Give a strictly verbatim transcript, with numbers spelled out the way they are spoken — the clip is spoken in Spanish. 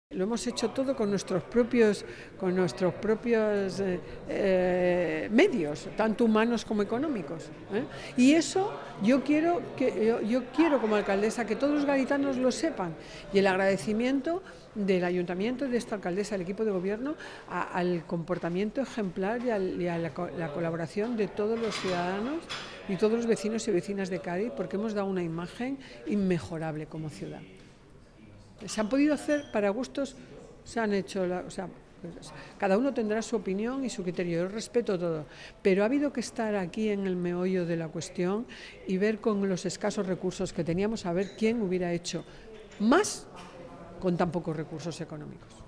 Lo hemos hecho todo con nuestros propios, con nuestros propios eh, eh, medios, tanto humanos como económicos. ¿eh? Y eso yo quiero, que, yo, yo quiero como alcaldesa que todos los gaditanos lo sepan. Y el agradecimiento del ayuntamiento, de esta alcaldesa, del equipo de gobierno, a, al comportamiento ejemplar y, al, y a la, la colaboración de todos los ciudadanos y todos los vecinos y vecinas de Cádiz, porque hemos dado una imagen inmejorable como ciudad. Se han podido hacer para gustos, se han hecho, la, o sea, pues, cada uno tendrá su opinión y su criterio, yo respeto todo, pero ha habido que estar aquí en el meollo de la cuestión y ver con los escasos recursos que teníamos a ver quién hubiera hecho más con tan pocos recursos económicos.